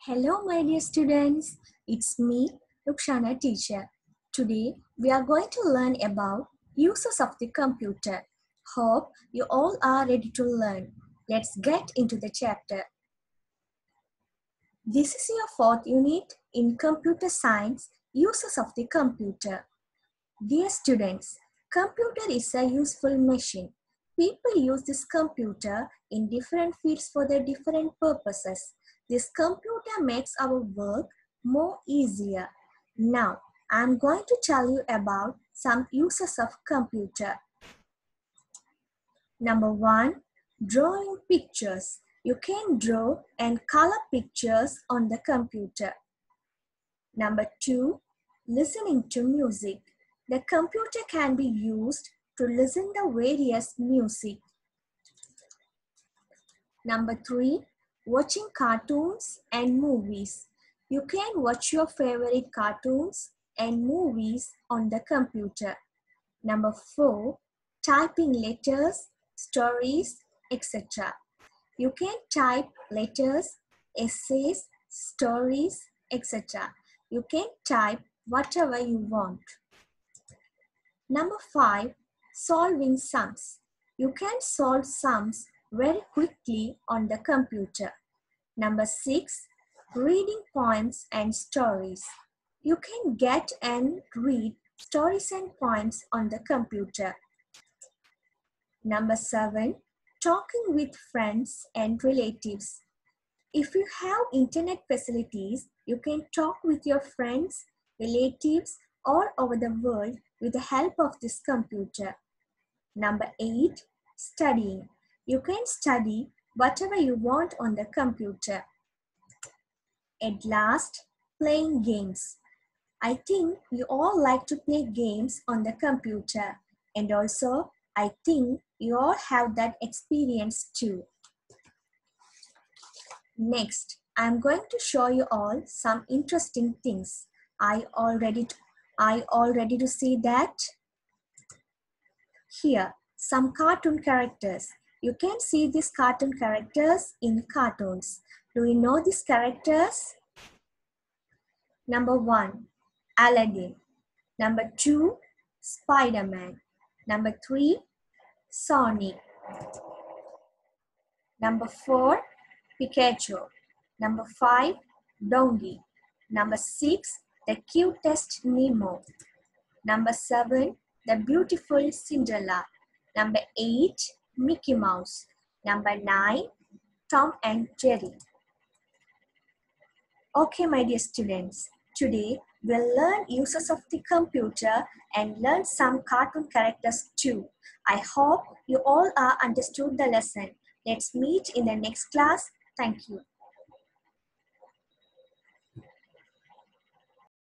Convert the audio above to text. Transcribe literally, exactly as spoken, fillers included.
Hello, my dear students. It's me, Rukshana teacher. Today, we are going to learn about uses of the computer. Hope you all are ready to learn. Let's get into the chapter. This is your fourth unit in computer science, uses of the computer. Dear students, computer is a useful machine. People use this computer in different fields for their different purposes. This computer makes our work more easier. Now, I am going to tell you about some uses of computer. Number one, drawing pictures. You can draw and color pictures on the computer. Number two, listening to music. The computer can be used to listen to various music. Number three, watching cartoons and movies. You can watch your favorite cartoons and movies on the computer. Number four, typing letters, stories, et cetera. You can type letters, essays, stories, et cetera. You can type whatever you want. Number five, solving sums. You can solve sums very quickly on the computer. Number six, reading poems and stories. You can get and read stories and poems on the computer. Number seven, talking with friends and relatives. If you have internet facilities, you can talk with your friends, relatives all over the world with the help of this computer. Number eight, studying. You can study whatever you want on the computer. At last, playing games. I think you all like to play games on the computer, and also I think you all have that experience too. Next, I am going to show you all some interesting things. Are you all ready to, are you all ready to see that? Here, some cartoon characters. You can see these cartoon characters in cartoons. Do you know these characters? Number one, Aladdin. Number two, Spider-Man. Number three, Sonic. Number four, Pikachu. Number five, Donkey. Number six, the cutest Nemo. Number seven, the beautiful Cinderella. Number eight, Mickey Mouse. Number nine, Tom and Jerry. Okay, my dear students, today we'll learn uses of the computer and learn some cartoon characters too. I hope you all are understood the lesson. Let's meet in the next class. Thank you.